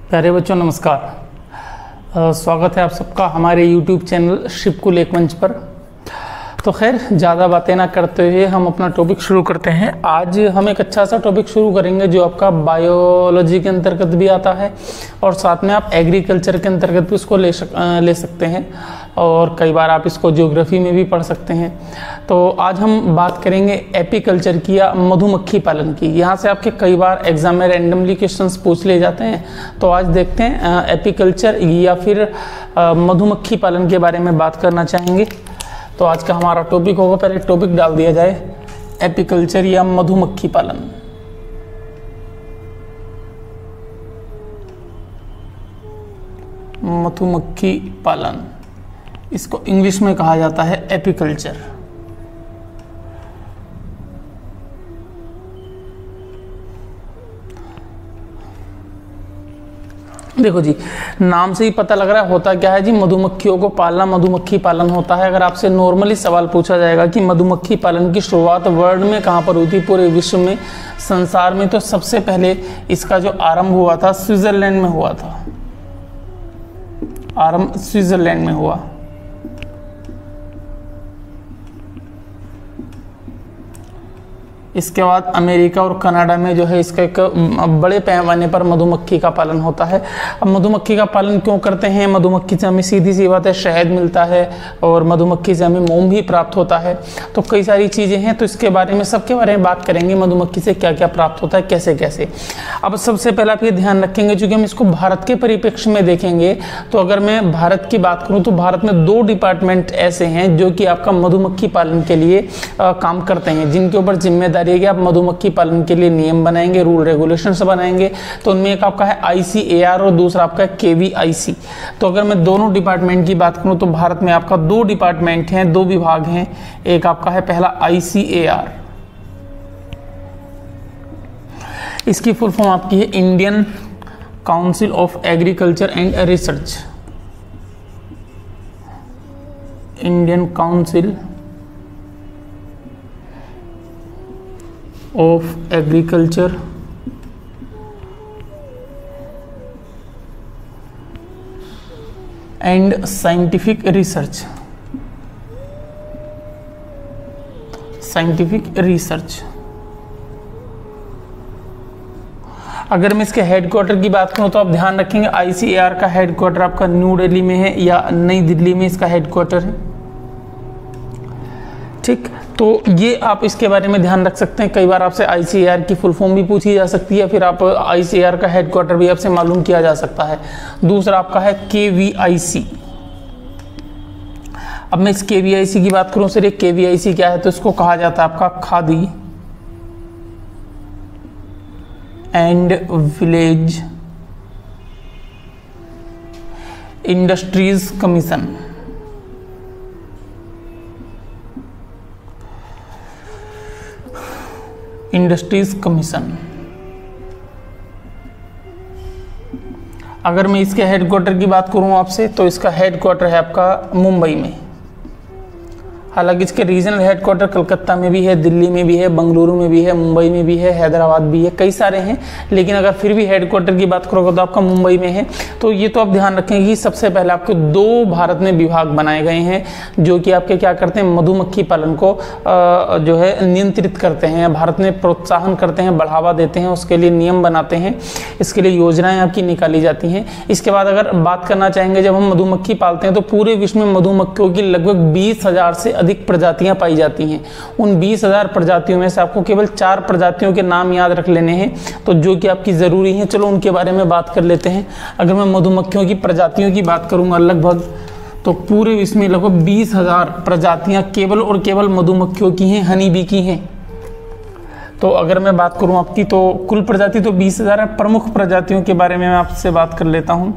प्यारे बच्चों नमस्कार। स्वागत है आप सबका हमारे YouTube चैनल शिवकुल एक मंच पर। तो खैर ज़्यादा बातें ना करते हुए हम अपना टॉपिक शुरू करते हैं। आज हम एक अच्छा सा टॉपिक शुरू करेंगे जो आपका बायोलॉजी के अंतर्गत भी आता है और साथ में आप एग्रीकल्चर के अंतर्गत भी इसको ले सकते हैं और कई बार आप इसको ज्योग्राफी में भी पढ़ सकते हैं। तो आज हम बात करेंगे एपीकल्चर की या मधुमक्खी पालन की। यहाँ से आपके कई बार एग्जाम में रैंडमली क्वेश्चंस पूछ लिए जाते हैं। तो आज देखते हैं एपीकल्चर या फिर मधुमक्खी पालन के बारे में बात करना चाहेंगे। तो आज का हमारा टॉपिक होगा, पहले टॉपिक डाल दिया जाए, एपीकल्चर या मधुमक्खी पालन। मधुमक्खी पालन इसको इंग्लिश में कहा जाता है एपीकल्चर। देखो जी, नाम से ही पता लग रहा है होता क्या है जी, मधुमक्खियों को पालना, मधुमक्खी पालन होता है। अगर आपसे नॉर्मली सवाल पूछा जाएगा कि मधुमक्खी पालन की शुरुआत वर्ल्ड में कहाँ पर हुई थी, पूरे विश्व में, संसार में, तो सबसे पहले इसका जो आरंभ हुआ था स्विट्जरलैंड में हुआ था। आरंभ स्विट्जरलैंड में हुआ। इसके बाद अमेरिका और कनाडा में जो है इसका एक बड़े पैमाने पर मधुमक्खी का पालन होता है। अब मधुमक्खी का पालन क्यों करते हैं? मधुमक्खी से हमें सीधी सी बात है शहद मिलता है और मधुमक्खी से हमें मोम भी प्राप्त होता है। तो कई सारी चीज़ें हैं, तो इसके बारे में सबके बारे में बात करेंगे, मधुमक्खी से क्या क्या प्राप्त होता है, कैसे कैसे। अब सबसे पहले आप ये ध्यान रखेंगे, चूँकि हम इसको भारत के परिप्रेक्ष्य में देखेंगे, तो अगर मैं भारत की बात करूँ तो भारत में 2 डिपार्टमेंट ऐसे हैं जो कि आपका मधुमक्खी पालन के लिए काम करते हैं, जिनके ऊपर जिम्मेदारी कि आप मधुमक्खी पालन के लिए नियम बनाएंगे, रूल रेगुलेशंस बनाएंगे। तो उनमें एक आपका है ICAR और दूसरा आपका है KVIC। तो अगर मैं दोनों डिपार्टमेंट की बात करूं तो भारत में आपका 2 डिपार्टमेंट हैं, 2 विभाग हैं। एक आपका है पहला ICAR, इसकी फुल फॉर्म आपकी है Indian council of agriculture and research. Indian council of agriculture and scientific research. Scientific research. अगर मैं इसके हेडक्वार्टर की बात करूं तो आप ध्यान रखेंगे ICAR का हेडक्वार्टर आपका न्यू दिल्ली में है या नई दिल्ली में इसका हेडक्वार्टर है। ठीक, तो ये आप इसके बारे में ध्यान रख सकते हैं। कई बार आपसे ICAR की फुल फॉर्म भी पूछी जा सकती है, फिर आप ICAR का हेडक्वार्टर भी आपसे मालूम किया जा सकता है। दूसरा आपका है KVIC। अब मैं इस KVIC की बात करूं, सर ये KVIC क्या है, तो इसको कहा जाता है आपका Khadi and village industries commission. Industries commission. अगर मैं इसके हेडक्वार्टर की बात करूं आपसे तो इसका हेडक्वार्टर है आपका मुंबई में। हालांकि इसके रीजनल हेडक्वार्टर कलकत्ता में भी है, दिल्ली में भी है, बेंगलुरु में भी है, मुंबई में भी है, हैदराबाद भी है, कई सारे हैं। लेकिन अगर फिर भी हेडक्वार्टर की बात करोगे तो आपका मुंबई में है। तो ये तो आप ध्यान रखें कि सबसे पहले आपके 2 भारत में विभाग बनाए गए हैं जो कि आपके क्या करते हैं, मधुमक्खी पालन को जो है नियंत्रित करते हैं, भारत में प्रोत्साहन करते हैं, बढ़ावा देते हैं, उसके लिए नियम बनाते हैं, इसके लिए योजनाएं आपकी निकाली जाती हैं। इसके बाद अगर बात करना चाहेंगे, जब हम मधुमक्खी पालते हैं तो पूरे विश्व में मधुमक्खियों की लगभग 20,000 से अधिक प्रजातियां पाई जाती हैं। उन 20,000 प्रजातियों में से आपको केवल 4 प्रजातियों के नाम याद रख लेने हैं, तो जो कि आपकी ज़रूरी हैं। चलो उनके बारे में बात कर लेते हैं। अगर मैं मधुमक्खियों की प्रजातियों की बात करूंगा लगभग, तो पूरे विश्व में लगभग 20,000 प्रजातियां केवल और केवल मधुमक्खियों की हैं, हनी बी की हैं। तो अगर मैं बात करूं आपकी, तो कुल प्रजाति तो 20,000 है। प्रमुख प्रजातियों के बारे में मैं आपसे बात कर लेता हूं।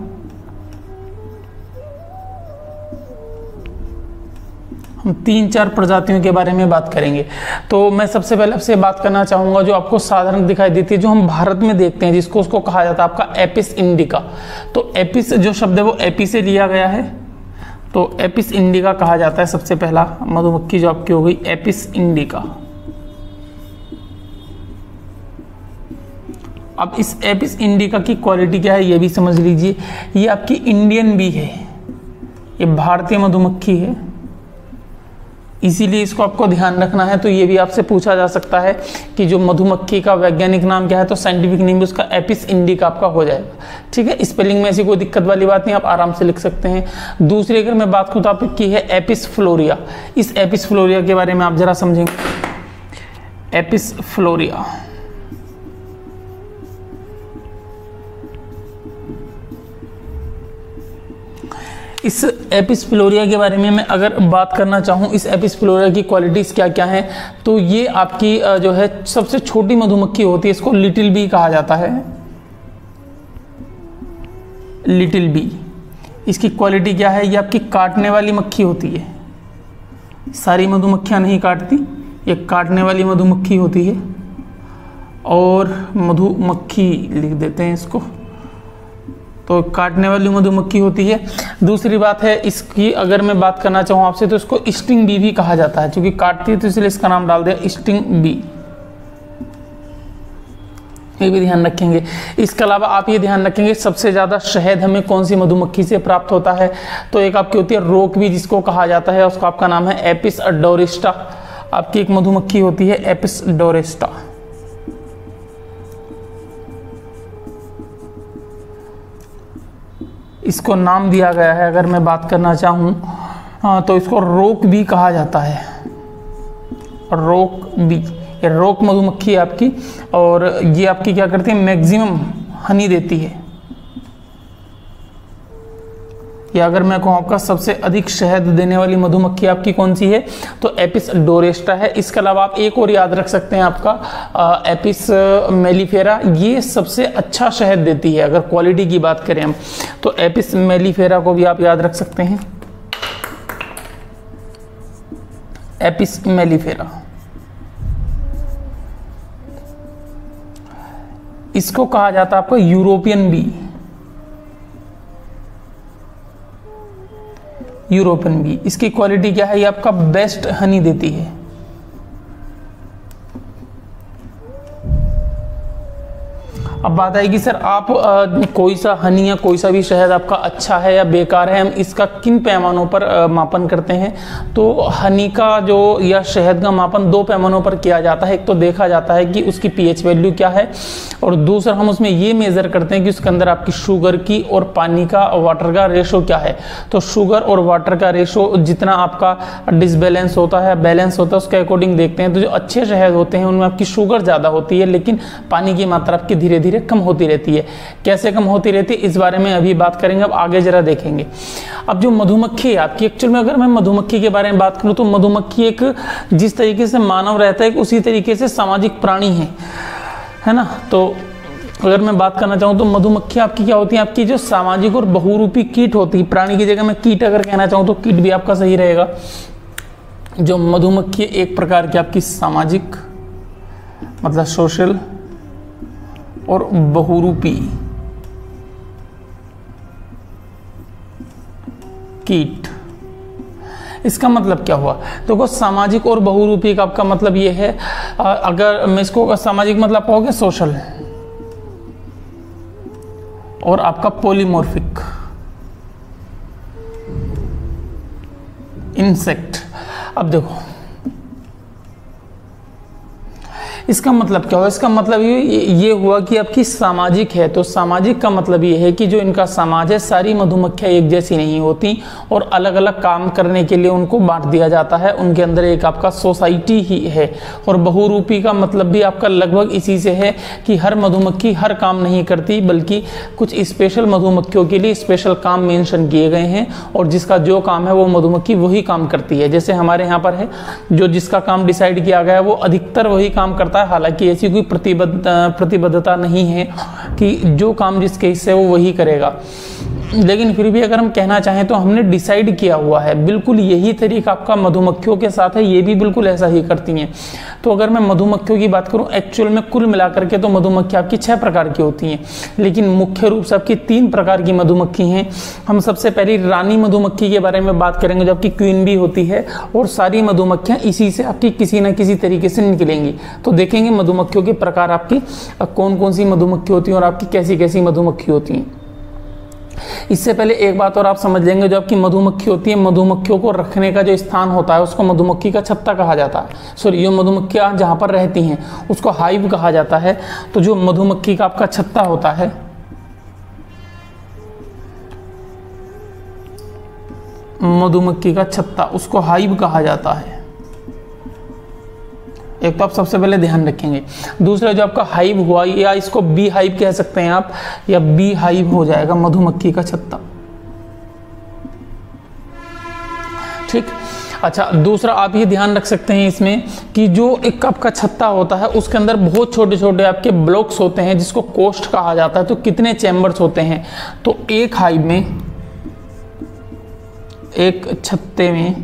हम 3-4 प्रजातियों के बारे में बात करेंगे। तो मैं सबसे पहले आपसे बात करना चाहूँगा जो आपको साधारण दिखाई देती है, जो हम भारत में देखते हैं, जिसको उसको कहा जाता है आपका एपिस इंडिका। तो एपिस जो शब्द है वो एपी से लिया गया है, तो एपिस इंडिका कहा जाता है। सबसे पहला मधुमक्खी जो आपकी हो गई एपिस इंडिका। अब इस एपिस इंडिका की क्वालिटी क्या है ये भी समझ लीजिए। ये आपकी इंडियन बी है, ये भारतीय मधुमक्खी है, इसीलिए इसको आपको ध्यान रखना है। तो ये भी आपसे पूछा जा सकता है कि जो मधुमक्खी का वैज्ञानिक नाम क्या है, तो साइंटिफिक नेम उसका एपिस इंडिका आपका हो जाएगा। ठीक है, स्पेलिंग में ऐसी कोई दिक्कत वाली बात नहीं, आप आराम से लिख सकते हैं। दूसरी अगर मैं बात करूँ तो आपकी है एपिस फ्लोरिया। इस एपिस फ्लोरिया के बारे में आप जरा समझेंगे। एपिस फ्लोरिया इस एपिस फ्लोरिया के बारे में मैं अगर बात करना चाहूँ, इस एपिस फ्लोरिया की क्वालिटीज़ क्या क्या हैं, तो ये आपकी जो है सबसे छोटी मधुमक्खी होती है, इसको लिटिल बी कहा जाता है, लिटिल बी। इसकी क्वालिटी क्या है, ये आपकी काटने वाली मक्खी होती है, सारी मधुमक्खियाँ नहीं काटती, ये काटने वाली मधुमक्खी होती है। और मधुमक्खी लिख देते हैं इसको, तो काटने वाली मधुमक्खी होती है। दूसरी बात है इसकी अगर मैं बात करना चाहूँ आपसे, तो इसको स्टिंग बी भी कहा जाता है, क्योंकि काटती है तो इसलिए इसका नाम डाल दिया स्टिंग बी। ये भी ध्यान रखेंगे। इसके अलावा आप ये ध्यान रखेंगे सबसे ज़्यादा शहद हमें कौन सी मधुमक्खी से प्राप्त होता है, तो एक आपकी होती है रोक बी जिसको कहा जाता है, उसका आपका नाम है एपिस डोरेस्टा। आपकी एक मधुमक्खी होती है एपिस डोरेस्टा। इसको नाम दिया गया है, अगर मैं बात करना चाहूँ तो इसको रोक बी कहा जाता है, रोक बी। ये रोक मधुमक्खी है आपकी, और ये आपकी क्या करती है, मैक्सिमम हनी देती है। या अगर मैं कहूँ आपका सबसे अधिक शहद देने वाली मधुमक्खी आपकी कौन सी है, तो एपिस डोरेस्टा है। इसके अलावा आप एक और याद रख सकते हैं आपका एपिस मेलिफेरा, ये सबसे अच्छा शहद देती है अगर क्वालिटी की बात करें हम, तो एपिस मेलिफेरा को भी आप याद रख सकते हैं, एपिस मेलिफेरा। इसको कहा जाता है आपका यूरोपियन बी, यूरोपियन बी। इसकी क्वालिटी क्या है, ये आपका बेस्ट हनी देती है। अब बात आएगी सर आप कोई सा हनी या कोई सा भी शहद आपका अच्छा है या बेकार है, हम इसका किन पैमानों पर मापन करते हैं। तो हनी का जो या शहद का मापन दो पैमानों पर किया जाता है। एक तो देखा जाता है कि उसकी पीएच वैल्यू क्या है, और दूसरा हम उसमें ये मेज़र करते हैं कि उसके अंदर आपकी शुगर की और पानी का वाटर का रेशो क्या है। तो शुगर और वाटर का रेशो जितना आपका डिसबैलेंस होता है बैलेंस होता है उसके अकॉर्डिंग देखते हैं। तो जो अच्छे शहद होते हैं उनमें आपकी शुगर ज़्यादा होती है, लेकिन पानी की मात्रा आपकी धीरे धीरे कम होती रहती है। कैसे कम होती रहती है इस बारे में अभी बात करेंगे, अब आगे जरा देखेंगे। अब जो मधुमक्खी है आपकी, एक्चुअल में अगर मैं मधुमक्खी के बारे में बात करूं तो मधुमक्खी एक जिस तरीके से मानव रहता है उसी तरीके से सामाजिक प्राणी है ना। तो अगर मैं बात करना चाहूँ तो मधुमक्खी आपकी क्या होती है, आपकी जो सामाजिक और बहुरूपी कीट होती है, प्राणी की जगह मैं कीट अगर कहना चाहूँ तो कीट भी आपका सही रहेगा। जो मधुमक्खी एक प्रकार की आपकी सामाजिक मतलब सोशल और बहुरूपी कीट। इसका मतलब क्या हुआ, देखो सामाजिक और बहुरूपी का आपका मतलब ये है, अगर मैं इसको सामाजिक मतलब कहोगे सोशल, और आपका पॉलीमॉर्फिक इंसेक्ट। अब देखो इसका मतलब क्या हुआ, इसका मतलब ये हुआ कि आपकी सामाजिक है, तो सामाजिक का मतलब ये है कि जो इनका समाज है सारी मधुमक्खियां एक जैसी नहीं होती और अलग अलग काम करने के लिए उनको बांट दिया जाता है, उनके अंदर एक आपका सोसाइटी ही है। और बहुरूपी का मतलब भी आपका लगभग इसी से है कि हर मधुमक्खी हर काम नहीं करती, बल्कि कुछ स्पेशल मधुमक्खियों के लिए स्पेशल काम मेंशन किए गए हैं, और जिसका जो काम है वो मधुमक्खी वही काम करती है। जैसे हमारे यहाँ पर है जो जिसका काम डिसाइड किया गया है वो अधिकतर वही काम करता है, हालांकि ऐसी कोई प्रतिबद्धता नहीं है कि जो काम जिसके हिस्से वो वही करेगा। लेकिन फिर भी अगर हम कहना चाहें तो हमने डिसाइड किया हुआ है, बिल्कुल यही तरीका आपका मधुमक्खियों के साथ है, ये भी बिल्कुल ऐसा ही करती हैं। तो अगर मैं मधुमक्खियों की बात करूं, एक्चुअल में कुल मिलाकर के तो मधुमक्खी आपकी 6 प्रकार की होती हैं, लेकिन मुख्य रूप से आपकी 3 प्रकार की मधुमक्खी हैं। हम सबसे पहले रानी मधुमक्खी के बारे में बात करेंगे, जो आपकी क्वीन बी होती है, और सारी मधुमक्खियां इसी से आपकी किसी न किसी तरीके से निकलेंगी। तो देखेंगे मधुमक्खियों के प्रकार आपकी कौन कौन सी मधुमक्खी होती हैं और आपकी कैसी कैसी मधुमक्खी होती हैं। इससे पहले एक बात और आप समझ लेंगे, जो आपकी मधुमक्खी होती है, मधुमक्खियों को रखने का जो स्थान होता है उसको मधुमक्खी का छत्ता कहा जाता है। सॉरी, जो मधुमक्खियां जहां पर रहती हैं उसको हाइव कहा जाता है। तो जो मधुमक्खी का आपका छत्ता होता है, मधुमक्खी का छत्ता, उसको हाइव कहा जाता है। एक तो आप सबसे पहले ध्यान रखेंगे। दूसरा जो आपका हाइव हुआ, या इसको बी हाइव कह सकते हैं आप, या बी हाइव हो जाएगा मधुमक्खी का छत्ता। ठीक। अच्छा, दूसरा आप ये ध्यान रख सकते हैं इसमें कि जो एक आपका छत्ता होता है उसके अंदर बहुत छोटे छोटे आपके ब्लॉक्स होते हैं जिसको कोष्ठ कहा जाता है। तो कितने चैम्बर्स होते हैं? तो एक हाइव में, एक छत्ते में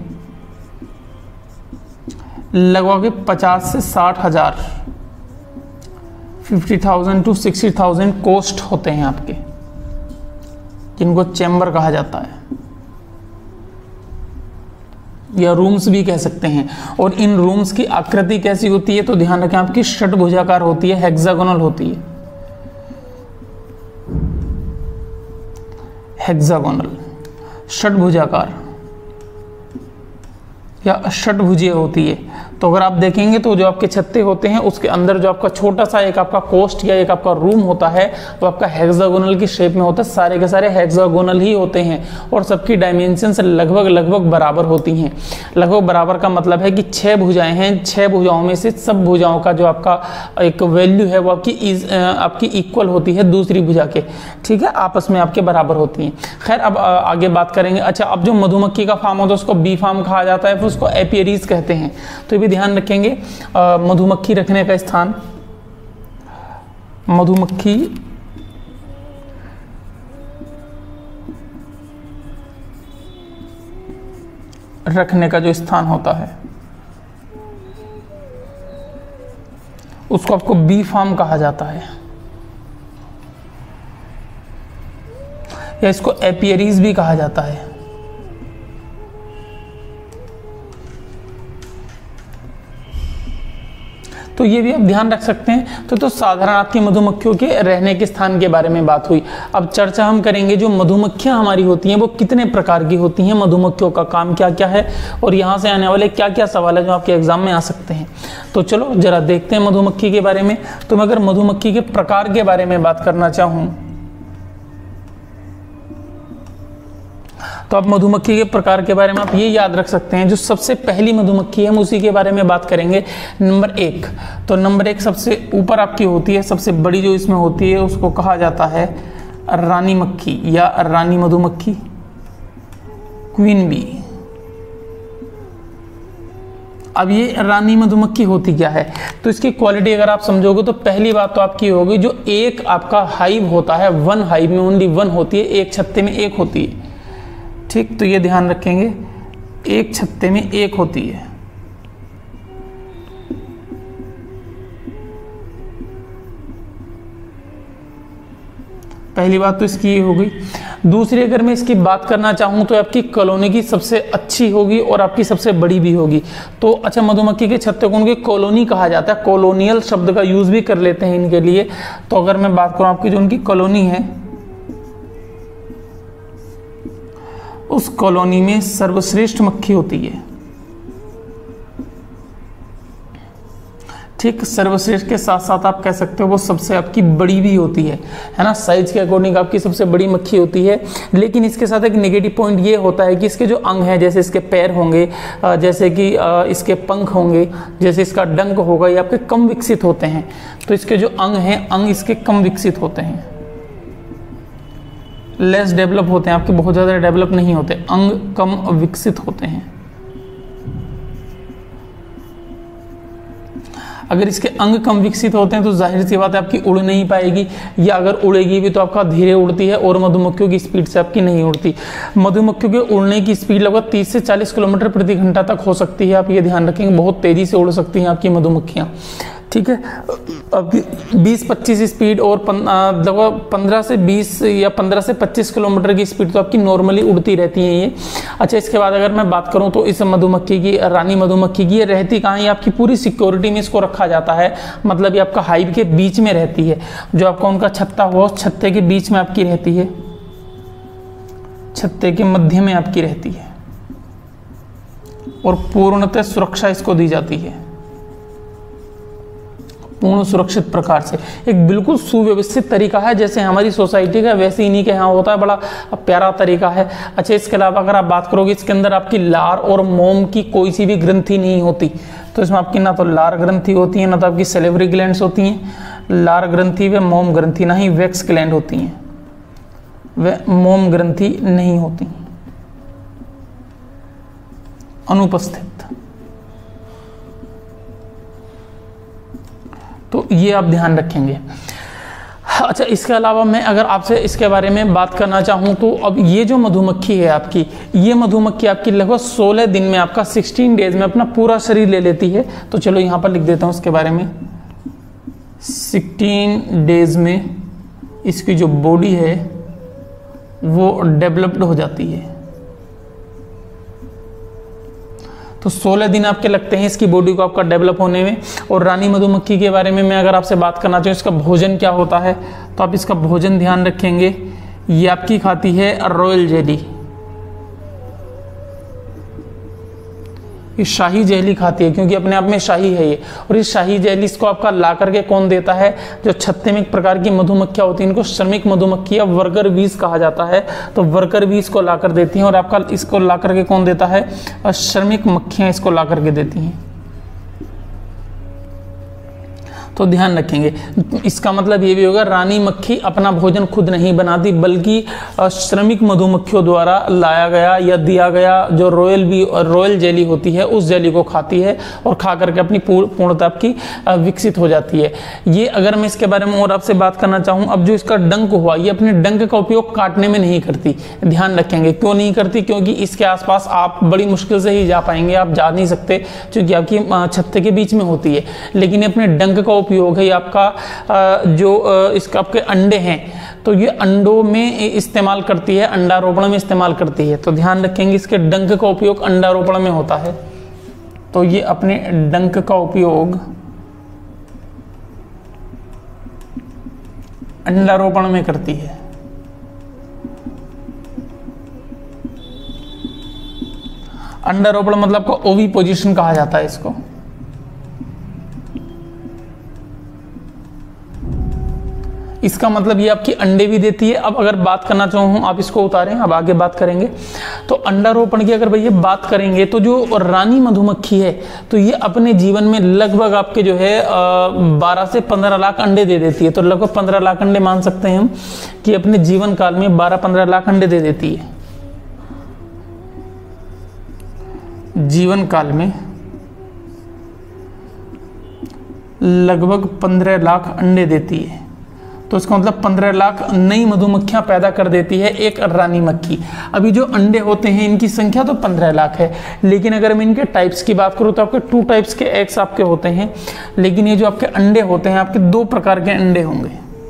लगभग 50 से 60 हज़ार 50,000 to 60,000 कोष्ठ होते हैं आपके, जिनको चैम्बर कहा जाता है, या रूम्स भी कह सकते हैं। और इन रूम्स की आकृति कैसी होती है? तो ध्यान रखें, आपकी षटभुजाकार होती है, हेक्सागोनल होती है, हेक्सागोनल, षटभुजाकार या षटभुजीय होती है। तो अगर आप देखेंगे तो जो आपके छत्ते होते हैं उसके अंदर जो आपका छोटा सा एक आपका कोस्ट या एक आपका रूम होता है वो आपका हेक्सागोनल की शेप में होता है। सारे के सारे हेक्सागोनल ही होते हैं और सबकी डायमेंशंस लगभग बराबर होती हैं। लगभग बराबर का मतलब है कि 6 भुजाएं हैं, 6 भुजाओं में से सब भुजाओं का जो आपका एक वैल्यू है वो आपकी इक्वल होती है दूसरी भुजा के, ठीक है, आपस में आपके बराबर होती हैं। खैर, अब आगे बात करेंगे। अच्छा, अब जो मधुमक्खी का फार्म होता है उसको बी फार्म कहा जाता है, फिर उसको एपियरीज कहते हैं। तो भी ध्यान रखेंगे, मधुमक्खी रखने का स्थान, मधुमक्खी रखने का जो स्थान होता है उसको आपको बी फार्म कहा जाता है, या इसको एपियरीज भी कहा जाता है। तो ये भी आप ध्यान रख सकते हैं। तो साधारण आपकी मधुमक्खियों के रहने के स्थान के बारे में बात हुई। अब चर्चा हम करेंगे जो मधुमक्खियां हमारी होती हैं वो कितने प्रकार की होती हैं, मधुमक्खियों का काम क्या क्या है और यहाँ से आने वाले क्या क्या सवाल है जो आपके एग्जाम में आ सकते हैं। तो चलो जरा देखते हैं मधुमक्खी के बारे में। तो मैं अगर मधुमक्खी के प्रकार के बारे में बात करना चाहूँ तो आप मधुमक्खी के प्रकार के बारे में आप ये याद रख सकते हैं, जो सबसे पहली मधुमक्खी है हम उसी के बारे में बात करेंगे, नंबर 1। तो नंबर 1 सबसे ऊपर आपकी होती है, सबसे बड़ी जो इसमें होती है उसको कहा जाता है रानी मक्खी या रानी मधुमक्खी, क्वीन बी। अब ये रानी मधुमक्खी होती क्या है, तो इसकी क्वालिटी अगर आप समझोगे तो पहली बात तो आपकी होगी, जो एक आपका हाइव होता है, 1 हाइव में ओनली 1 होती है, एक छत्ते में 1 होती है, ठीक। तो ये ध्यान रखेंगे, एक छत्ते में 1 होती है। पहली बात तो इसकी ये हो गई। दूसरी अगर मैं इसकी बात करना चाहूँ तो आपकी कॉलोनी की सबसे अच्छी होगी और आपकी सबसे बड़ी भी होगी। तो अच्छा, मधुमक्खी के छत्ते को उनकी कॉलोनी कहा जाता है, कॉलोनियल शब्द का यूज भी कर लेते हैं इनके लिए। तो अगर मैं बात करूँ आपकी जो उनकी कॉलोनी है, उस कॉलोनी में सर्वश्रेष्ठ मक्खी होती है, ठीक। सर्वश्रेष्ठ के साथ साथ आप कह सकते हो वो सबसे आपकी बड़ी भी होती है ना, साइज के अकॉर्डिंग आपकी सबसे बड़ी मक्खी होती है। लेकिन इसके साथ एक नेगेटिव पॉइंट ये होता है कि इसके जो अंग हैं, जैसे इसके पैर होंगे, जैसे कि इसके पंख होंगे, जैसे इसका डंक होगा, ये आपके कम विकसित होते हैं। तो इसके जो अंग हैं, अंग इसके कम विकसित होते हैं, लेस डेवलप होते हैं, आपके बहुत ज़्यादा डेवलप नहीं होते, अंग कम विकसित होते हैं। अगर इसके अंग कम विकसित होते हैं तो जाहिर सी बात है आपकी उड़ नहीं पाएगी, या अगर उड़ेगी भी तो आपका धीरे उड़ती है और मधुमक्खियों की स्पीड से आपकी नहीं उड़ती। मधुमक्खियों के उड़ने की स्पीड लगभग 30 से 40 किलोमीटर प्रति घंटा तक हो सकती है। आप ये ध्यान रखेंगे, बहुत तेजी से उड़ सकती हैं आपकी मधुमक्खियाँ, ठीक है। अब 20-25 स्पीड और लगभग 15 से 20 या 15 से 25 किलोमीटर की स्पीड तो आपकी नॉर्मली उड़ती रहती है ये। अच्छा, इसके बाद अगर मैं बात करूं तो इस मधुमक्खी की, रानी मधुमक्खी की, ये रहती कहाँ है? आपकी पूरी सिक्योरिटी में इसको रखा जाता है, मतलब ये आपका हाइव के बीच में रहती है। जो आपका उनका छत्ता हुआ उस छत्ते के बीच में आपकी रहती है, छत्ते के मध्य में आपकी रहती है और पूर्णतः सुरक्षा इसको दी जाती है, पूर्ण सुरक्षित प्रकार से। एक बिल्कुल सुव्यवस्थित तरीका है, जैसे हमारी सोसाइटी का वैसे इन्हीं के यहाँ होता है, बड़ा प्यारा तरीका है। अच्छा, इसके अलावा अगर आप बात करोगे, इसके अंदर आपकी लार और मोम की कोई सी भी ग्रंथि नहीं होती। तो इसमें आपकी ना तो लार ग्रंथि होती है, ना तो आपकी सेलेवरी ग्लैंड्स होती हैं। लार ग्रंथि व मोम ग्रंथि, ना ही वैक्स ग्लैंड होती हैं, व मोम ग्रंथि नहीं होती, अनुपस्थित। तो ये आप ध्यान रखेंगे। अच्छा, इसके अलावा मैं अगर आपसे इसके बारे में बात करना चाहूँ तो अब ये जो मधुमक्खी है आपकी, ये मधुमक्खी आपकी लगभग 16 दिन में, आपका 16 डेज में अपना पूरा शरीर ले लेती है। तो चलो यहाँ पर लिख देता हूँ उसके बारे में। 16 डेज में इसकी जो बॉडी है वो डेवलप्ड हो जाती है। तो 16 दिन आपके लगते हैं इसकी बॉडी को आपका डेवलप होने में। और रानी मधुमक्खी के बारे में मैं अगर आपसे बात करना चाहूँ, इसका भोजन क्या होता है, तो आप इसका भोजन ध्यान रखेंगे। ये आपकी खाती है रॉयल जेली, ये शाही जेली खाती है, क्योंकि अपने आप में शाही है ये। और इस शाही जेली इसको आपका ला करके कौन देता है? जो छत्ते में एक प्रकार की मधुमक्खियाँ होती हैं, इनको श्रमिक मधुमक्खी या वर्कर बीज कहा जाता है। तो वर्कर बीज को ला कर देती हैं, और आपका इसको ला करके कौन देता है? श्रमिक मक्खियाँ इसको ला करके देती हैं। तो ध्यान रखेंगे, इसका मतलब ये भी होगा रानी मक्खी अपना भोजन खुद नहीं बनाती, बल्कि श्रमिक मधुमक्खियों द्वारा लाया गया या दिया गया जो रॉयल जेली होती है उस जेली को खाती है, और खा करके अपनी पूर्णता की विकसित हो जाती है। ये अगर मैं इसके बारे में और आपसे बात करना चाहूँ, अब जो इसका डंक हुआ, ये अपने डंक का उपयोग काटने में नहीं करती। ध्यान रखेंगे, क्यों नहीं करती? क्योंकि इसके आसपास आप बड़ी मुश्किल से ही जा पाएंगे, आप जा नहीं सकते, क्योंकि आपकी छत्ते के बीच में होती है। लेकिन अपने डंक का उपयोग है आपका जो इसका आपके अंडे हैं, तो ये अंडों में इस्तेमाल करती है, अंडारोपण में इस्तेमाल करती है। तो ध्यान रखेंगे, इसके डंक का उपयोग अंडारोपण में होता है। तो ये अपने डंक का उपयोग अंडारोपण में करती है। अंडारोपण मतलब को ओवी पोजीशन कहा जाता है इसको। इसका मतलब ये आपकी अंडे भी देती है। अब अगर बात करना चाहूँ, आप इसको उतारें, अब आगे बात करेंगे। तो अंडारोपण की अगर भैया बात करेंगे, तो जो रानी मधुमक्खी है, तो ये अपने जीवन में लगभग आपके जो है 12 से 15 लाख अंडे दे देती है। तो लगभग 15 लाख अंडे मान सकते हैं हम कि अपने जीवन काल में 12-15 लाख अंडे दे देती है। जीवन काल में लगभग 15 लाख अंडे देती है। तो इसका मतलब 15 लाख नई मधुमक्खियां पैदा कर देती है एक रानी मक्खी। अभी जो अंडे होते हैं इनकी संख्या तो 15 लाख है, लेकिन अगर मैं इनके टाइप्स की बात करूं तो आपके 2 टाइप्स के एग्स आपके होते हैं। लेकिन ये जो आपके अंडे होते हैं, आपके 2 प्रकार के अंडे होंगे।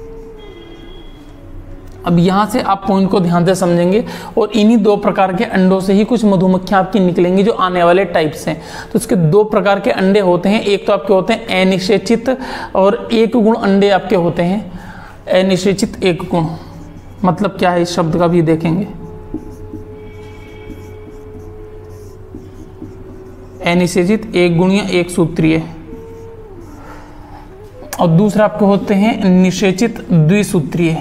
अब यहाँ से आप पॉइंट को ध्यान से समझेंगे, और इन्हीं 2 प्रकार के अंडों से ही कुछ मधुमक्खियां आपकी निकलेंगी जो आने वाले टाइप्स हैं। तो इसके 2 प्रकार के अंडे होते हैं। एक तो आपके होते हैं अनिषेचित, और एक गुण अंडे आपके होते हैं। अनिषेचित एक गुण मतलब क्या है, इस शब्द का भी देखेंगे। अनिषेचित एक गुण या एक सूत्रीय, और दूसरा आपके होते हैं निषेचित द्विसूत्रीय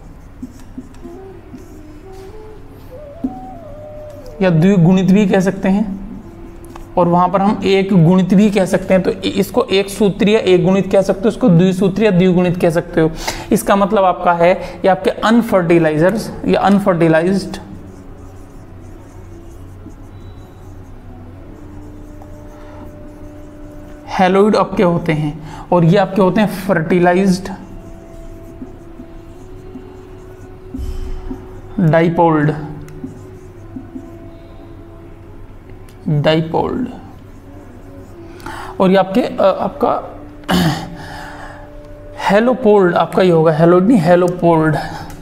या द्विगुणित भी कह सकते हैं, और वहां पर हम एक गुणित भी कह सकते हैं। तो इसको एक सूत्रीय एक गुणित कह सकते हो, इसको द्विसूत्रीय द्विगुणित कह सकते हो। इसका मतलब आपका है ये आपके अनफर्टिलाइजर्स या अनफर्टिलाइज्ड हैलोइड आपके होते हैं, और ये आपके होते हैं फर्टिलाइज्ड डाइपोल्ड और ये आपके आपका हेलोपोल्ड आपका ये होगा, हेलोइड नहीं हेलोपोल्ड।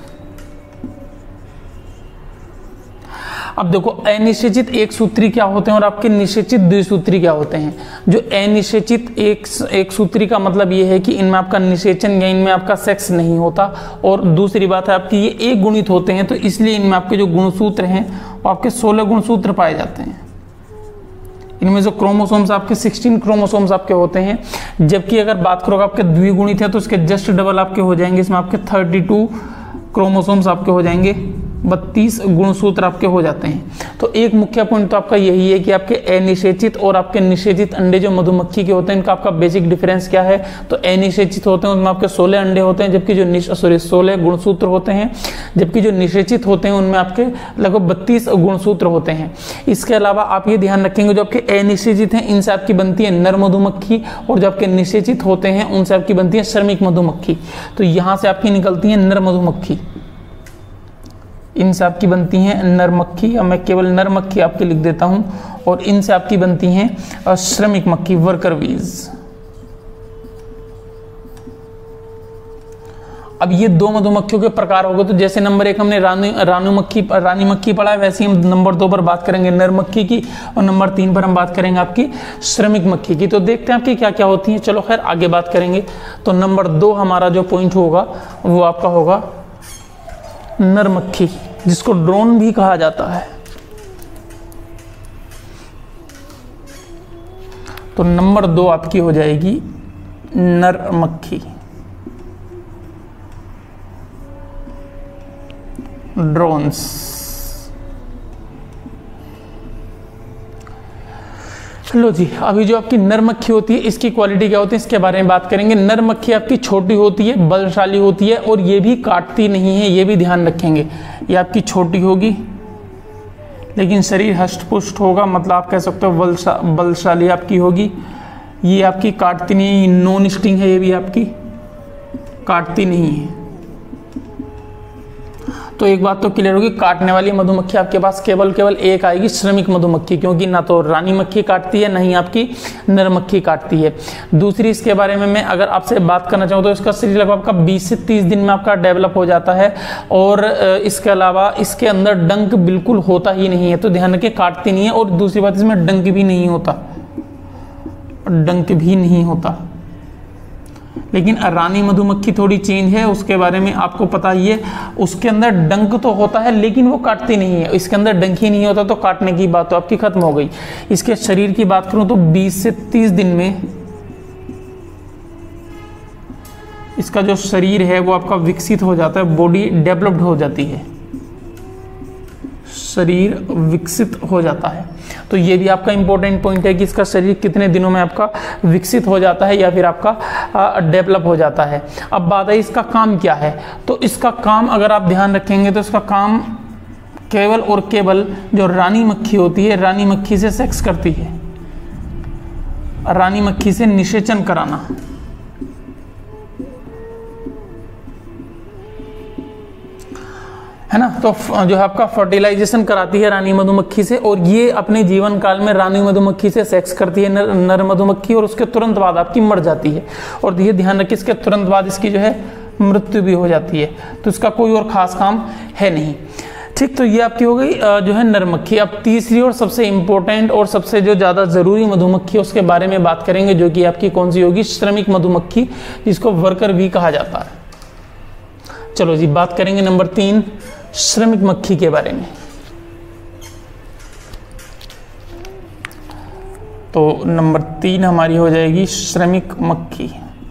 अब देखो अनिषेचित एक सूत्री क्या होते हैं और आपके निषेचित द्विसूत्री क्या होते हैं। जो अनिषेचित एक सूत्री का मतलब ये है कि इनमें आपका निषेचन या इनमें आपका सेक्स नहीं होता, और दूसरी बात है आपकी ये एक गुणित होते हैं, तो इसलिए इनमें आपके जो गुणसूत्र हैं वो आपके 16 गुणसूत्र पाए जाते हैं। इनमें जो क्रोमोसोम्स आपके 16 क्रोमोसोम्स आपके होते हैं, जबकि अगर बात करो आपके द्विगुणित है तो इसके जस्ट डबल आपके हो जाएंगे, इसमें आपके 32 क्रोमोसोम्स आपके हो जाएंगे, 32 गुणसूत्र आपके हो जाते हैं। तो एक मुख्य पॉइंट तो आपका यही है कि आपके अनिषेचित और आपके निषेचित अंडे जो मधुमक्खी के होते हैं, इनका आपका बेसिक डिफरेंस क्या है। तो अनिषेचित होते हैं उनमें आपके 16 अंडे होते हैं, जबकि जो 16 गुणसूत्र होते हैं, जबकि जो निषेचित होते हैं उनमें आपके लगभग 32 गुणसूत्र होते हैं। इसके अलावा आप ये ध्यान रखेंगे, जो आपके अनिषेचित हैं इनसे आपकी बनती है नर मधुमक्खी, और जो आपके निषेचित होते हैं उनसे आपकी बनती है श्रमिक मधुमक्खी। तो यहाँ से आपकी निकलती है नर मधुमक्खी, इनसे आपकी बनती हैं नर मक्खी, और मैं केवल नर मक्खी आपके लिख देता हूं, और इनसे आपकी बनती हैं श्रमिक मक्खी, वर्कर बीज। अब ये दो मधुमक्खियों के प्रकार हो गए। तो जैसे नंबर 1 हमने रानी मक्खी पढ़ा है, वैसे ही हम नंबर 2 पर बात करेंगे नर मक्खी की, और नंबर 3 पर हम बात करेंगे आपकी श्रमिक मक्खी की। तो देखते हैं आपकी क्या क्या होती हैं। चलो खैर आगे बात करेंगे। तो नंबर 2 हमारा जो पॉइंट होगा वो आपका होगा नर मक्खी, जिसको ड्रोन भी कहा जाता है। तो नंबर 2 आपकी हो जाएगी नर मक्खी, ड्रोन्स। लो जी, अभी जो आपकी नर मक्खी होती है इसकी क्वालिटी क्या होती है इसके बारे में बात करेंगे। नर मक्खी आपकी छोटी होती है, बलशाली होती है, और ये भी काटती नहीं है, ये भी ध्यान रखेंगे। ये आपकी छोटी होगी लेकिन शरीर हष्ट पुष्ट होगा, मतलब आप कह सकते हो बलशाली आपकी होगी। ये आपकी काटती नहीं, नॉन स्टिंग है, ये भी आपकी काटती नहीं है। तो एक बात तो क्लियर होगी, काटने वाली मधुमक्खी आपके पास केवल एक आएगी, श्रमिक मधुमक्खी, क्योंकि ना तो रानी मक्खी काटती है, ना ही आपकी नर मक्खी काटती है। दूसरी इसके बारे में मैं अगर आपसे बात करना चाहूँ तो इसका शरीर लगभग आपका 20 से 30 दिन में आपका डेवलप हो जाता है, और इसके अलावा इसके अंदर डंक बिल्कुल होता ही नहीं है। तो ध्यान रखिए, काटती नहीं है, और दूसरी बात इसमें डंक भी नहीं होता, लेकिन रानी मधुमक्खी थोड़ी चेंज है, उसके बारे में आपको पता ही है। उसके अंदर डंक तो होता है लेकिन वो काटती नहीं है, इसके अंदर डंक ही नहीं होता, तो काटने की बात तो आपकी खत्म हो गई। इसके शरीर की बात करूं तो 20 से 30 दिन में इसका जो शरीर है वो आपका विकसित हो जाता है, बॉडी डेवलप्ड हो जाती है, शरीर विकसित हो जाता है। तो ये भी आपका इंपॉर्टेंट पॉइंट है कि इसका शरीर कितने दिनों में आपका विकसित हो जाता है या फिर आपका डेवलप हो जाता है। अब बात है इसका काम क्या है। तो इसका काम अगर आप ध्यान रखेंगे तो इसका काम केवल और केवल जो रानी मक्खी होती है, रानी मक्खी से सेक्स करती है, रानी मक्खी से निषेचन कराना। है ना। तो जो है आपका फर्टिलाइजेशन कराती है रानी मधुमक्खी से, और ये अपने जीवन काल में रानी मधुमक्खी से सेक्स करती है नर मधुमक्खी, और उसके तुरंत बाद आपकी मर जाती है। और ये ध्यान रखिए, इसके तुरंत बाद इसकी जो है मृत्यु भी हो जाती है। तो इसका कोई और खास काम है नहीं। ठीक, तो ये आपकी हो गई जो है नर मक्खी। अब तीसरी और सबसे इंपॉर्टेंट और सबसे जो ज़्यादा ज़रूरी मधुमक्खी उसके बारे में बात करेंगे, जो कि आपकी कौन सी होगी, श्रमिक मधुमक्खी, जिसको वर्कर भी कहा जाता है। चलो जी, बात करेंगे नंबर 3 श्रमिक मक्खी के बारे में। तो नंबर 3 हमारी हो जाएगी श्रमिक मक्खी।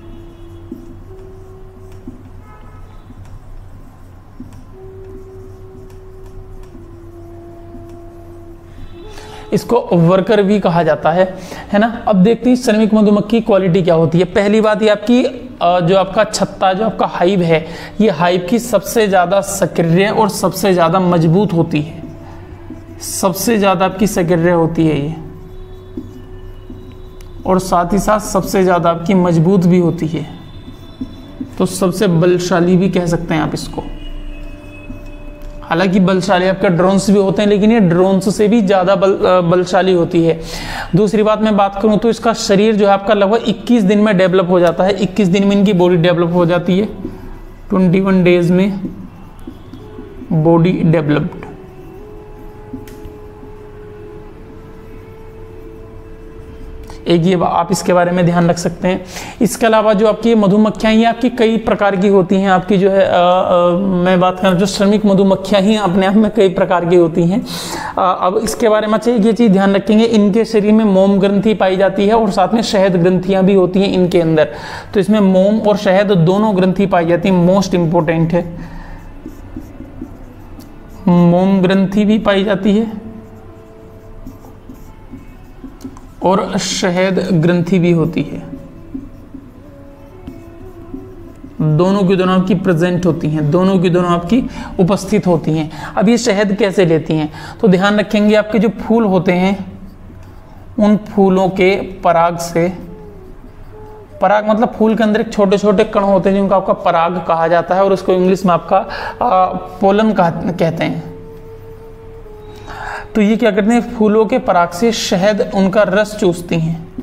इसको वर्कर भी कहा जाता है ना। अब देखते हैं श्रमिक मधुमक्खी क्वालिटी क्या होती है। पहली बात ये आपकी जो आपका छत्ता, जो आपका हाइव है, ये हाइव की सबसे ज़्यादा सक्रिय और सबसे ज़्यादा मजबूत होती है, सबसे ज़्यादा आपकी सक्रिय होती है ये। और साथ ही साथ सबसे ज़्यादा आपकी मजबूत भी होती है, तो सबसे बलशाली भी कह सकते हैं आप इसको। हालांकि बलशाली आपके ड्रोन्स भी होते हैं, लेकिन ये ड्रोन्स से भी ज़्यादा बलशाली होती है। दूसरी बात मैं बात करूं तो इसका शरीर जो है आपका लगभग 21 दिन में डेवलप हो जाता है। 21 दिन में इनकी बॉडी डेवलप हो जाती है, 21 डेज में बॉडी डेवलप्ड। एक ये आप इसके बारे में ध्यान रख सकते हैं। इसके अलावा जो आपकी मधुमक्खियाँ ये आपकी कई प्रकार की होती हैं। आपकी जो है मैं बात करूँ जो श्रमिक मधुमक्खियाँ ही अपने आप में कई प्रकार की होती हैं। अब इसके बारे में चाहिए ये चीज़ ध्यान रखेंगे, इनके शरीर में मोम ग्रंथि पाई जाती है और साथ में शहद ग्रंथियाँ भी होती हैं इनके अंदर। तो इसमें मोम और शहद दोनों ग्रंथि पाई जाती हैं। मोस्ट इम्पोर्टेंट है, मोम ग्रंथि भी पाई जाती है और शहद ग्रंथि भी होती है। दोनों की दोनों आपकी प्रेजेंट होती हैं, दोनों की दोनों आपकी उपस्थित होती हैं। अब ये शहद कैसे लेती हैं, तो ध्यान रखेंगे आपके जो फूल होते हैं उन फूलों के पराग से, पराग मतलब फूल के अंदर एक छोटे छोटे कण होते हैं जिनको आपका पराग कहा जाता है और उसको इंग्लिश में आपका पोलन कहते हैं। तो ये क्या करते हैं, फूलों के पराग से शहद उनका रस चूसती हैं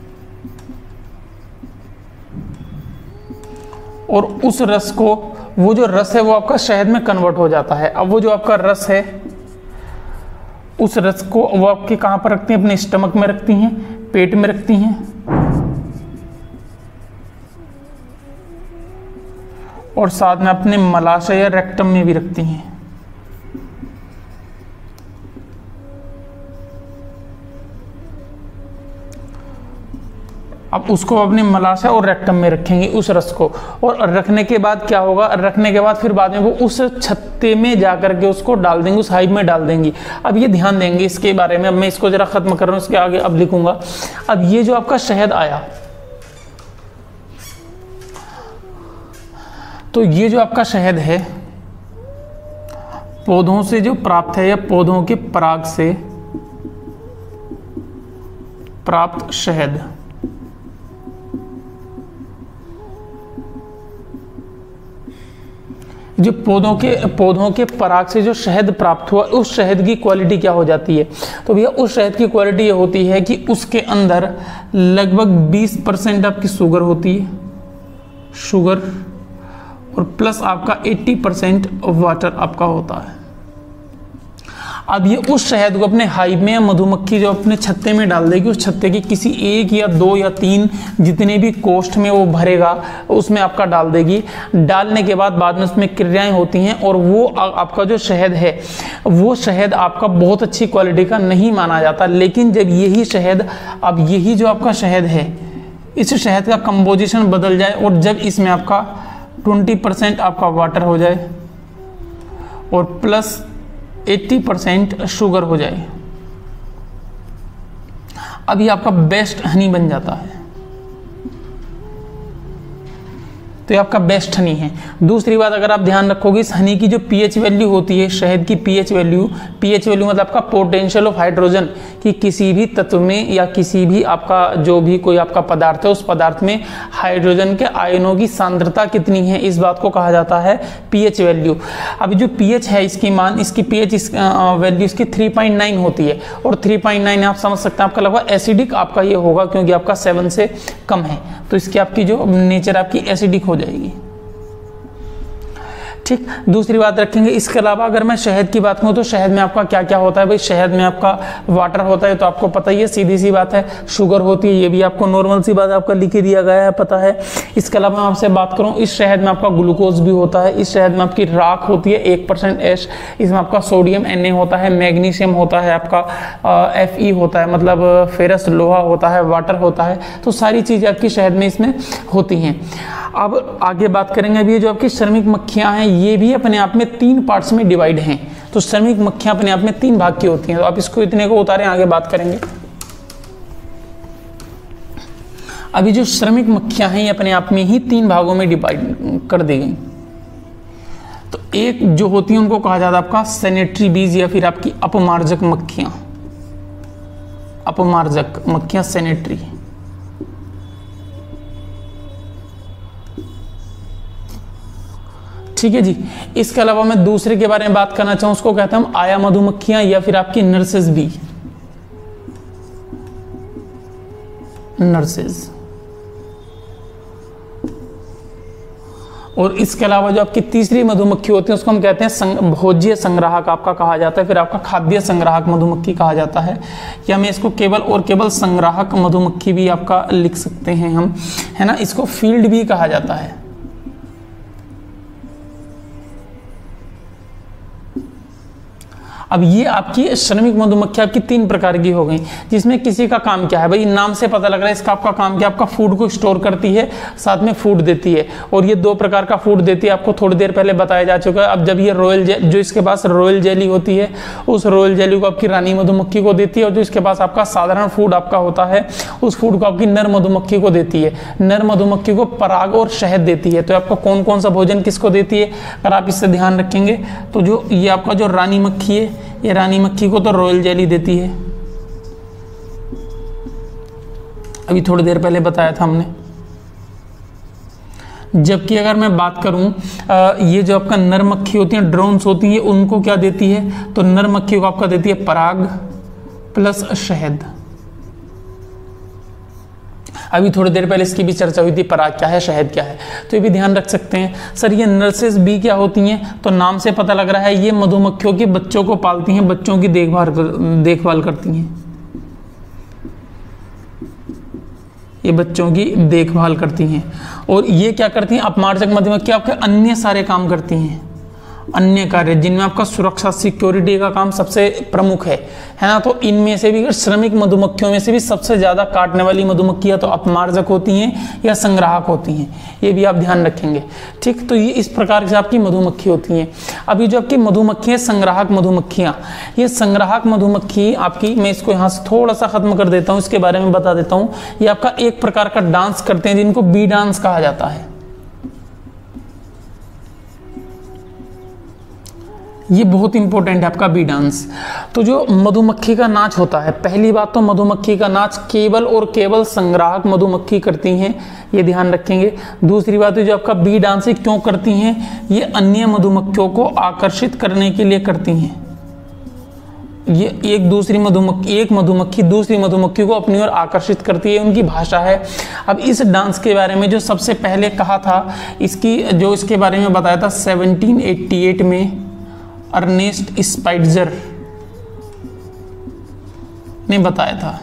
और उस रस को, वो जो रस है वो आपका शहद में कन्वर्ट हो जाता है। अब वो जो आपका रस है उस रस को वो आपके कहाँ पर रखती हैं, अपने स्टमक में रखती हैं, पेट में रखती हैं और साथ में अपने मलाशय या रेक्टम में भी रखती हैं। अब उसको अपने मलाशय और रेक्टम में रखेंगे उस रस को, और रखने के बाद क्या होगा, रखने के बाद फिर बाद में वो उस छत्ते में जाकर के उसको डाल देंगे, उस हाइव में डाल देंगी। अब ये ध्यान देंगे इसके बारे में। अब मैं इसको जरा खत्म कर रहा हूँ, इसके आगे अब लिखूंगा। अब ये जो आपका शहद आया, तो ये जो आपका शहद है पौधों से जो प्राप्त है या पौधों के पराग से प्राप्त शहद, जो पौधों के पराग से जो शहद प्राप्त हुआ उस शहद की क्वालिटी क्या हो जाती है, तो भैया उस शहद की क्वालिटी ये होती है कि उसके अंदर लगभग 20% आपकी शुगर होती है, शुगर, और प्लस आपका 80% वाटर आपका होता है। अब ये उस शहद को अपने हाइव में, मधुमक्खी जो अपने छत्ते में डाल देगी, उस छत्ते की किसी 1 या 2 या 3 जितने भी कोष्ठ में वो भरेगा उसमें आपका डाल देगी। डालने के बाद में उसमें क्रियाएं होती हैं और वो आपका जो शहद है वो शहद आपका बहुत अच्छी क्वालिटी का नहीं माना जाता। लेकिन जब यही शहद, अब यही जो आपका शहद है, इस शहद का कंपोजिशन बदल जाए और जब इसमें आपका 20% आपका वाटर हो जाए और प्लस 80% शुगर हो जाए, अभी आपका बेस्ट हनी बन जाता है। तो ये आपका बेस्ट हनी है। दूसरी बात अगर आप ध्यान रखोगे, इस हनी की जो पीएच वैल्यू होती है, शहद की पीएच वैल्यू मतलब आपका पोटेंशियल ऑफ हाइड्रोजन, कि किसी भी तत्व में या किसी भी आपका जो भी कोई आपका पदार्थ है उस पदार्थ में हाइड्रोजन के आयनों की सांद्रता कितनी है, इस बात को कहा जाता है पीएच वैल्यू। अभी जो पीएच है इसकी मान, इसकी पीएच वैल्यू इसकी 3.9 होती है और 3.9 आप समझ सकते हैं आपका लगभग एसिडिक आपका ये होगा, क्योंकि आपका 7 से कम है, तो इसकी आपकी जो नेचर आपकी एसिडिक हो जाएगी। ठीक, दूसरी बात रखेंगे। इसके अलावा अगर मैं शहद की बात करूं तो शहद में आपका क्या क्या होता है, भाई शहद में आपका वाटर होता है, तो आपको पता ही है, सीधी सी बात है। शुगर होती है, ये भी आपको नॉर्मल सी बात आपका लिख दिया गया है, पता है। इसके अलावा मैं आपसे बात करूं, इस शहद में आपका ग्लूकोज भी होता है, इस शहद में आपकी राख होती है 1% एश, इसमें आपका सोडियम Na होता है, मैग्नीशियम होता है, आपका Fe होता है, मतलब फेरस लोहा होता है, वाटर होता है। तो सारी चीज़ें आपकी शहद में इसमें होती हैं। अब आगे बात करेंगे, अभी जो आपकी श्रमिक मक्खियाँ हैं ये भी अपने आप में 3 पार्ट्स में डिवाइड हैं। तो श्रमिक मक्खियाँ अपने आप में 3 भाग की होती हैं। तो आप इसको इतने को उतारें, आगे बात करेंगे। अभी जो श्रमिक मक्खियाँ हैं ये अपने आप में ही 3 भागों में डिवाइड कर दी गई। तो एक जो होती है उनको कहा जाता है आपका सैनिटरी बीज या फिर आपकी अपमार्जक मक्खियाँ, अपमार्जक मक्खियाँ सैनिटरी। ठीक है जी। इसके अलावा मैं दूसरे के बारे में बात करना चाहूँ, उसको कहते हैं हम आया मधुमक्खियां या फिर आपकी नर्सेज बी, नर्सेज। और इसके अलावा जो आपकी तीसरी मधुमक्खी होती है उसको हम कहते हैं भोज्य संग्राहक आपका कहा जाता है, फिर आपका खाद्य संग्राहक मधुमक्खी कहा जाता है, या मैं इसको केवल और केवल संग्राहक मधुमक्खी भी आपका लिख सकते हैं हम, है ना। इसको फील्ड भी कहा जाता है। अब ये आपकी श्रमिक मधुमक्खी आपकी 3 प्रकार की हो गई, जिसमें किसी का काम क्या है भाई, नाम से पता लग रहा है इसका आपका काम क्या, आपका फूड को स्टोर करती है, साथ में फूड देती है, और ये 2 प्रकार का फूड देती है, आपको थोड़ी देर पहले बताया जा चुका है। अब जब ये जो इसके पास रॉयल जेली होती है, उस रॉयल जेली को आपकी रानी मधुमक्खी को देती है, और जो इसके पास आपका साधारण फूड आपका होता है उस फूड को आपकी नर मधुमक्खी को देती है। नर मधुमक्खी को पराग और शहद देती है। तो आपको कौन कौन सा भोजन किसको देती है, अगर आप इससे ध्यान रखेंगे तो जो ये आपका जो रानी मक्खी है, ये रानी मक्खी को तो रॉयल जेली देती है, अभी थोड़ी देर पहले बताया था हमने। जबकि अगर मैं बात करूं ये जो आपका नर मक्खी होती है, ड्रोन्स होती है, उनको क्या देती है, तो नर मक्खी को आपका देती है पराग प्लस शहद। अभी थोड़ी देर पहले इसकी भी चर्चा हुई थी, पराग क्या है, शहद क्या है, तो ये भी ध्यान रख सकते हैं। सर ये नर्सेस बी क्या होती हैं, तो नाम से पता लग रहा है ये मधुमक्खियों के बच्चों को पालती हैं, बच्चों की देखभाल करती हैं, ये बच्चों की देखभाल करती हैं। और ये क्या करती हैं, अपमार्जक मधुमक्खी आपके अन्य सारे काम करती हैं, अन्य कार्य जिनमें आपका सुरक्षा सिक्योरिटी का काम सबसे प्रमुख है ना। तो इनमें से भी श्रमिक मधुमक्खियों में से भी सबसे ज्यादा काटने वाली मधुमक्खियां तो अपमार्जक होती हैं या संग्राहक होती हैं, ये भी आप ध्यान रखेंगे, ठीक। तो ये इस प्रकार से आपकी मधुमक्खी होती हैं। अभी जो आपकी मधुमक्खी है संग्राहक मधुमक्खियां, ये संग्राहक मधुमक्खी आपकी, मैं इसको यहाँ से थोड़ा सा खत्म कर देता हूँ, इसके बारे में बता देता हूँ। ये आपका एक प्रकार का डांस करते हैं जिनको बी डांस कहा जाता है। ये बहुत इंपॉर्टेंट है आपका बी डांस। तो जो मधुमक्खी का नाच होता है, पहली बात तो मधुमक्खी का नाच केवल और केवल संग्राहक मधुमक्खी करती हैं, ये ध्यान रखेंगे। दूसरी बात है जो आपका बी डांस है क्यों करती हैं, ये अन्य मधुमक्खियों को आकर्षित करने के लिए करती हैं। ये एक मधुमक्खी दूसरी मधुमक्खी को अपनी ओर आकर्षित करती है, उनकी भाषा है। अब इस डांस के बारे में जो सबसे पहले कहा था, इसके बारे में बताया था 1788 में अर्नेस्ट स्पाइट्जर ने बताया था,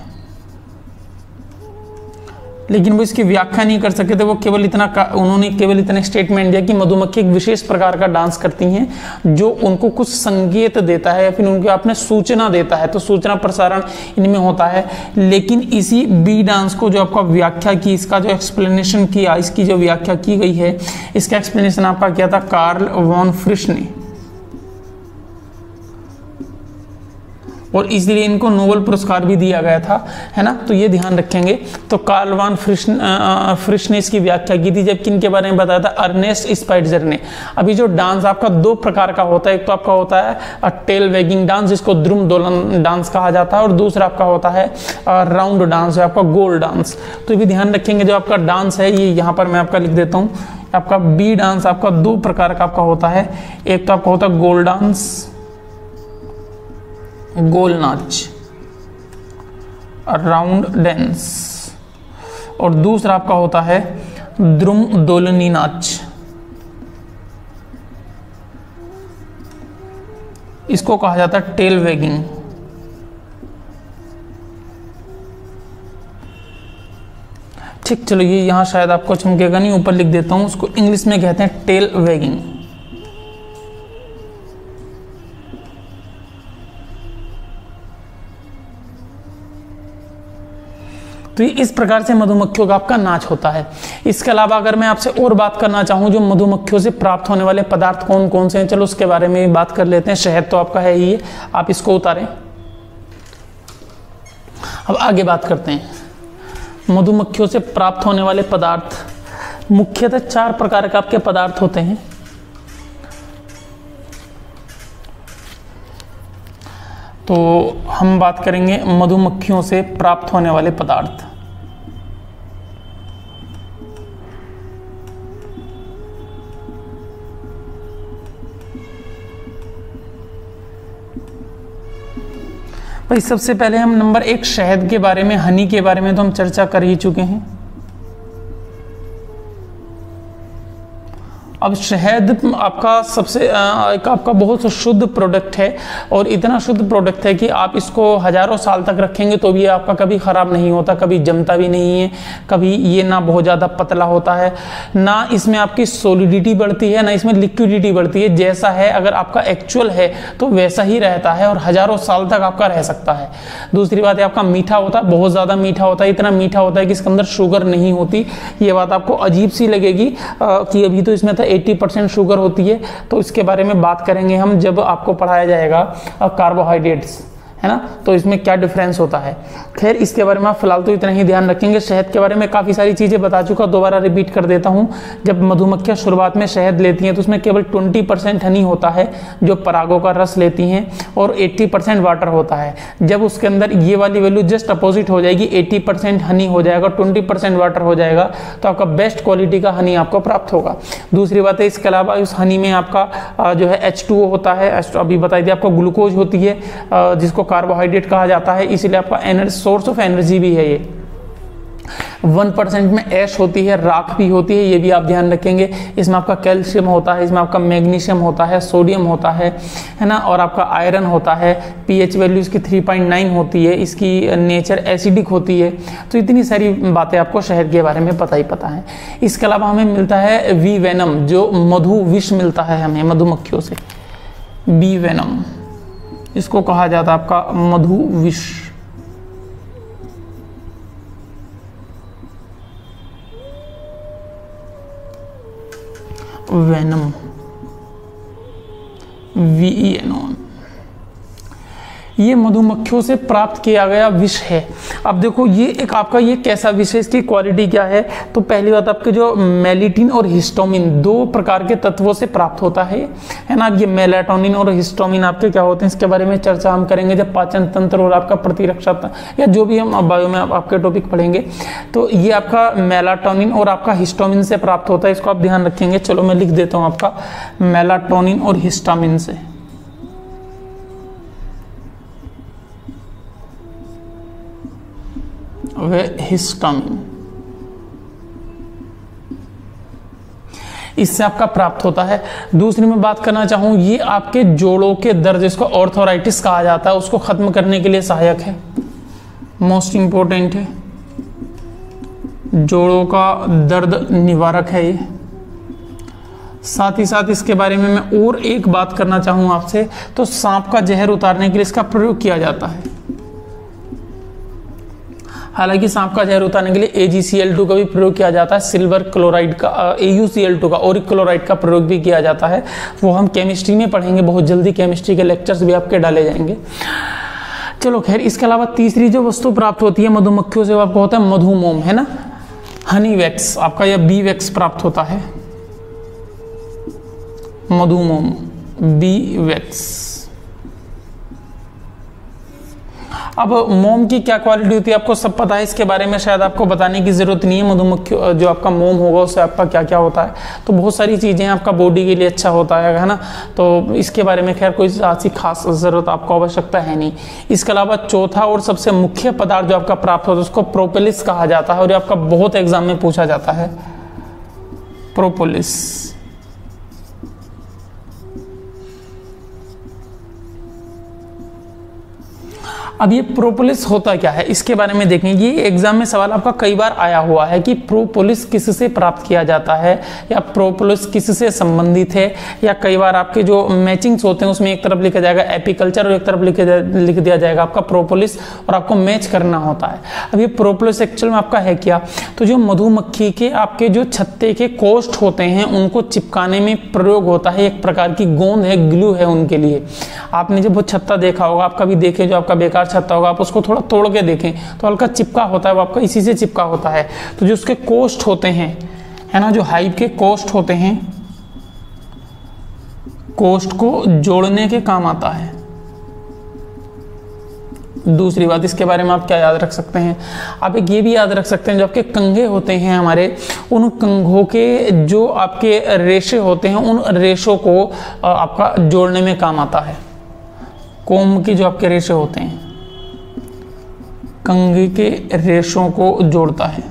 लेकिन वो इसकी व्याख्या नहीं कर सके थे। उन्होंने केवल इतना स्टेटमेंट दिया कि मधुमक्खी एक विशेष प्रकार का डांस करती हैं जो उनको कुछ संकेत देता है या फिर उनके आपने सूचना देता है, तो सूचना प्रसारण इनमें होता है। लेकिन इसी बी डांस को जो आपका व्याख्या की, इसका जो एक्सप्लेनेशन किया, इसकी जो व्याख्या की गई है, इसका एक्सप्लेनेशन आपका किया था कार्ल वॉन फ्रिश ने, और इसलिए इनको नोबेल पुरस्कार भी दिया गया था, है ना। तो ये ध्यान रखेंगे। तो कार्ल वॉन फ्रिश ने इसकी व्याख्या की थी, जबकि इनके बारे में बताया था अर्नेस्ट स्पाइट्जर ने। अभी जो डांस आपका 2 प्रकार का होता है, एक तो आपका होता है टेल वैगिंग डांस जिसको द्रुम दोलन डांस कहा जाता है, और दूसरा आपका होता है राउंड डांस, है आपका गोल डांस। तो ये भी ध्यान रखेंगे। जो आपका डांस है ये यहाँ पर मैं आपका लिख देता हूँ, आपका बी डांस आपका 2 प्रकार का आपका होता है। एक तो आपका होता है गोल डांस, गोल नाच, राउंड डांस, और दूसरा आपका होता है द्रुम दोलनी नाच। इसको कहा जाता है टेल वैगिंग। ठीक, चलो ये यहां शायद आपको चमकेगा नहीं, ऊपर लिख देता हूं, उसको इंग्लिश में कहते हैं टेल वैगिंग। तो इस प्रकार से मधुमक्खियों का आपका नाच होता है। इसके अलावा अगर मैं आपसे और बात करना चाहूँ, जो मधुमक्खियों से प्राप्त होने वाले पदार्थ कौन कौन से हैं, चलो उसके बारे में बात कर लेते हैं। शहद तो आपका है ही है, आप इसको उतारें। अब आगे बात करते हैं मधुमक्खियों से प्राप्त होने वाले पदार्थ। मुख्यतः 4 प्रकार के आपके पदार्थ होते हैं। तो हम बात करेंगे मधुमक्खियों से प्राप्त होने वाले पदार्थ। भाई सबसे पहले हम नंबर 1 शहद के बारे में, हनी के बारे में तो हम चर्चा कर ही चुके हैं। अब शहद आपका सबसे एक आपका बहुत शुद्ध प्रोडक्ट है और इतना शुद्ध प्रोडक्ट है कि आप इसको हज़ारों साल तक रखेंगे तो भी आपका कभी ख़राब नहीं होता, कभी जमता भी नहीं है, कभी ये ना बहुत ज़्यादा पतला होता है, ना इसमें आपकी सॉलिडिटी बढ़ती है, ना इसमें लिक्विडिटी बढ़ती है। जैसा है अगर आपका एक्चुअल है तो वैसा ही रहता है और हज़ारों साल तक आपका रह सकता है। दूसरी बात है आपका मीठा होता है, बहुत ज़्यादा मीठा होता है, इतना मीठा होता है कि इसके अंदर शुगर नहीं होती। ये बात आपको अजीब सी लगेगी कि अभी तो इसमें 80% शुगर होती है, तो इसके बारे में बात करेंगे हम जब आपको पढ़ाया जाएगा कार्बोहाइड्रेट्स, है ना, तो इसमें क्या डिफरेंस होता है। खैर इसके बारे में आप फिलहाल तो इतना ही ध्यान रखेंगे। शहद के बारे में काफ़ी सारी चीज़ें बता चुका, दोबारा रिपीट कर देता हूँ। जब मधुमक्खियाँ शुरुआत में शहद लेती हैं तो उसमें केवल 20% हनी होता है जो परागों का रस लेती हैं और 80% वाटर होता है। जब उसके अंदर ये वाली वैल्यू जस्ट अपोजिट हो जाएगी, 80% हनी हो जाएगा, 20% वाटर हो जाएगा, तो आपका बेस्ट क्वालिटी का हनी आपको प्राप्त होगा। दूसरी बात है इसके अलावा उस हनी में आपका जो है H2O होता है, अभी बताई दी आपको, ग्लूकोज होती है जिसको कार्बोहाइड्रेट कहा जाता है, इसीलिए आपका एनर्जी, सोर्स ऑफ एनर्जी भी है ये। 1% में ऐश होती है, राख भी होती है, ये भी आप ध्यान रखेंगे। इसमें आपका कैल्शियम होता है, इसमें आपका मैग्नीशियम होता है, सोडियम होता है ना, और आपका आयरन होता है। पीएच वैल्यू इसकी 3.9 होती है, इसकी नेचर एसिडिक होती है। तो इतनी सारी बातें आपको शहद के बारे में पता ही पता है। इसके अलावा हमें मिलता है वी वेनम, जो मधु विष मिलता है हमें मधुमक्खियों से। बी वेनम इसको कहा जाता है आपका मधु विष। वेनम, VENOM, ये मधुमक्खियों से प्राप्त किया गया विष है। अब देखो ये एक आपका ये कैसा विष है, इसकी क्वालिटी क्या है। तो पहली बात आपके जो मेलेटिन और हिस्टोमिन 2 प्रकार के तत्वों से प्राप्त होता है ना। ये मेलाटोनिन और हिस्टोमिन आपके क्या होते हैं इसके बारे में चर्चा हम करेंगे जब पाचन तंत्र और आपका प्रतिरक्षा या जो भी हम बायो में आपके टॉपिक पढ़ेंगे। तो ये आपका मेलाटोनिन और आपका हिस्टोमिन से प्राप्त होता है, इसको आप ध्यान रखेंगे। चलो मैं लिख देता हूँ आपका मेलाटोनिन और हिस्टामिन से। हिस्टामिन इससे आपका प्राप्त होता है। दूसरी मैं बात करना चाहूँ, ये आपके जोड़ों के दर्द, जिसको ऑर्थोराइटिस कहा जाता है, उसको खत्म करने के लिए सहायक है, मोस्ट इंपॉर्टेंट है। जोड़ों का दर्द निवारक है ये। साथ ही साथ इसके बारे में मैं और एक बात करना चाहूँ आपसे, तो सांप का जहर उतारने के लिए इसका प्रयोग किया जाता है। हालांकि सांप का जहर उतारने के लिए AgCl2 का भी प्रयोग किया जाता है, सिल्वर क्लोराइड का, AuCl2 का, ओरिक क्लोराइड का प्रयोग भी किया जाता है। वो हम केमिस्ट्री में पढ़ेंगे, बहुत जल्दी केमिस्ट्री के लेक्चर्स भी आपके डाले जाएंगे। चलो खैर, इसके अलावा तीसरी जो वस्तु प्राप्त होती है मधुमक्खियों से वो आपको होता है मधुमोम, है ना, हनी वैक्स आपका, या बी वैक्स प्राप्त होता है, मधुमोम, बी वैक्स। अब मोम की क्या क्वालिटी होती है आपको सब पता है, इसके बारे में शायद आपको बताने की जरूरत नहीं है। मधुमक्खी जो आपका मोम होगा उससे आपका क्या क्या होता है, तो बहुत सारी चीज़ें आपका बॉडी के लिए अच्छा होता है ना, तो इसके बारे में खैर कोई ऐसी खास ज़रूरत आपको आवश्यकता है नहीं। इसके अलावा चौथा और सबसे मुख्य पदार्थ जो आपका प्राप्त होता है उसको प्रोपोलिस कहा जाता है, और ये आपका बहुत एग्जाम में पूछा जाता है, प्रोपोलिस। अब ये प्रोपोलिस होता क्या है इसके बारे में देखेंगे। ये एग्जाम में सवाल आपका कई बार आया हुआ है कि प्रोपोलिस किससे प्राप्त किया जाता है, या प्रोपोलिस किससे संबंधित है, या कई बार आपके जो मैचिंग्स होते हैं उसमें एक तरफ लिखा जाएगा एपीकल्चर और एक तरफ लिख दिया जाएगा आपका प्रोपोलिस, और आपको मैच करना होता है। अब ये प्रोपोलिस एक्चुअल में आपका है क्या, तो जो मधुमक्खी के आपके जो छत्ते के कोष्ठ होते हैं उनको चिपकाने में प्रयोग होता है, एक प्रकार की गोंद है, ग्लू है उनके लिए। आपने जब वो छत्ता देखा होगा, आप कभी देखें जो आपका बेकार छत्ता होगा, आप उसको थोड़ा तोड़ के देखें तो हल्का चिपका होता है, वो आपका इसी से चिपका होता है। तो जो उसके कोष्ठ होते हैं, है ना, जो हाइव के कोष्ठ होते हैं, कोष्ठ को जोड़ने के काम आता है। दूसरी बात इसके बारे में आप क्या याद रख सकते हैं, आप एक ये भी याद रख सकते हैं जो आपके कंघे होते हैं हमारे, उन कंघों के जो आपके रेशे होते हैं उन रेशों को आपका जोड़ने में काम आता है। कोम की जो आपके रेशे होते हैं कंघी के रेशों को जोड़ता है,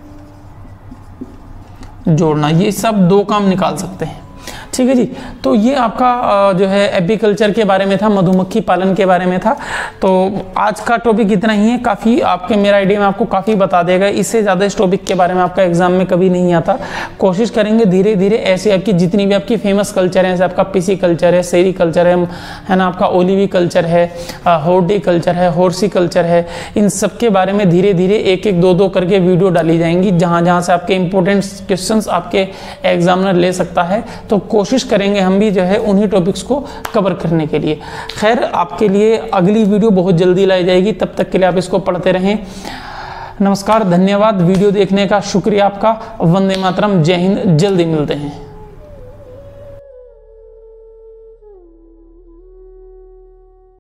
जोड़ना, ये सब 2 काम निकाल सकते हैं। ठीक है जी। तो ये आपका जो है एपीकल्चर के बारे में था, मधुमक्खी पालन के बारे में था। तो आज का टॉपिक इतना ही है, काफ़ी आपके मेरा आइडिया में आपको काफ़ी बता देगा। इससे ज़्यादा इस टॉपिक के बारे में आपका एग्जाम में कभी नहीं आता। कोशिश करेंगे धीरे धीरे ऐसे आपकी जितनी भी आपकी फेमस कल्चर है, जैसे आपका पिसी कल्चर है, सेरी कल्चर है ना, आपका ओलिवी कल्चर है, होर्डी कल्चर है, होर्सी कल्चर है, इन सब के बारे में धीरे धीरे 1-1, 2-2 करके वीडियो डाली जाएंगी, जहाँ जहाँ से आपके इंपॉर्टेंट क्वेश्चन आपके एग्जामिनर ले सकता है। तो कोशिश करेंगे हम भी जो है उन्हीं टॉपिक्स को कवर करने के लिए। खैर, आपके लिए अगली वीडियो बहुत जल्दी लाई जाएगी, तब तक के लिए आप इसको पढ़ते रहें। नमस्कार, धन्यवाद वीडियो देखने का, शुक्रिया आपका। वंदे मातरम, जय हिंद, जल्दी मिलते हैं।